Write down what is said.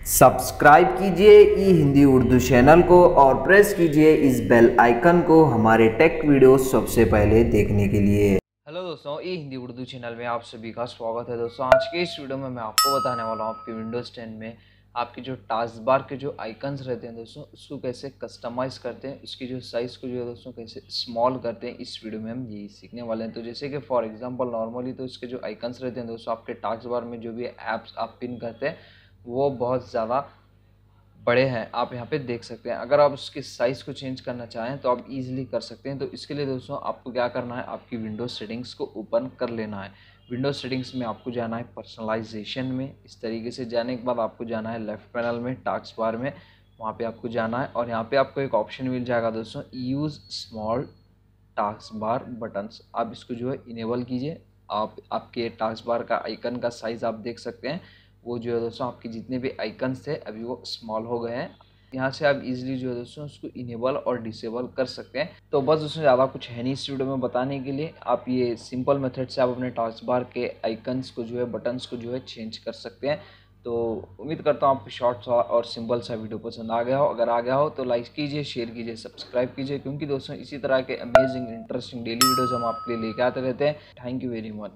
Subscribe कीजिए ई Hindi Urdu channel को और प्रेस कीजिए इस बेल आइकन को हमारे टेक वीडियो सबसे पहले देखने के लिए। हेलो दोस्तों, ई हिंदी उर्दू चैनल में आप सभी का स्वागत है। दोस्तों आज के इस वीडियो में मैं आपको बताने वाला हूँ आपके विंडोज़ 10 में आपके जो टास्क बार के जो आइकन्स रहते हैं दोस्तों, उसको कैसे कस्टमाइज़ करते हैं, उसकी जो साइज़ को जो है दोस्तों कैसे स्मॉल करते हैं। इस वीडियो में हम यही सीखने वाले हैं। तो जैसे कि फॉर एग्जांपल नॉर्मली तो इसके जो आइकन्स रहते हैं दोस्तों, आपके टास्क बार में जो भी ऐप्स आप पिन करते हैं वो बहुत ज़्यादा बड़े हैं, आप यहाँ पे देख सकते हैं। अगर आप उसके साइज़ को चेंज करना चाहें तो आप इजीली कर सकते हैं। तो इसके लिए दोस्तों आपको क्या करना है, आपकी विंडोज सेटिंग्स को ओपन कर लेना है। विंडोज सेटिंग्स में आपको जाना है पर्सनलाइजेशन में। इस तरीके से जाने के बाद आपको जाना है लेफ्ट पैनल में टास्क बार में, वहाँ पे आपको जाना है और यहाँ पे आपको एक ऑप्शन मिल जाएगा दोस्तों, use small task bar buttons. आप इसको जो है इनेबल कीजिए। आप आपके टास्क बार का आइकन का साइज़ आप देख सकते हैं, वो जो है दोस्तों आपके जितने भी आइकन्स थे अभी वो स्मॉल हो गए हैं। यहाँ से आप इजीली जो है दोस्तों उसको इनेबल और डिसेबल कर सकते हैं। तो बस उसमें ज़्यादा कुछ है नहीं इस वीडियो में बताने के लिए। आप ये सिंपल मेथड से आप अपने टास्क बार के आइकन्स को जो है, बटन्स को जो है चेंज कर सकते हैं। तो उम्मीद करता हूँ आपको शॉर्ट सा और सिंपल सा वीडियो पसंद आ गया हो। अगर आ गया हो तो लाइक कीजिए, शेयर कीजिए, सब्सक्राइब कीजिए, क्योंकि दोस्तों इसी तरह के अमेजिंग इंटरेस्टिंग डेली वीडियोज़ हम आपके लिए लेके आते रहते हैं। Thank you very much.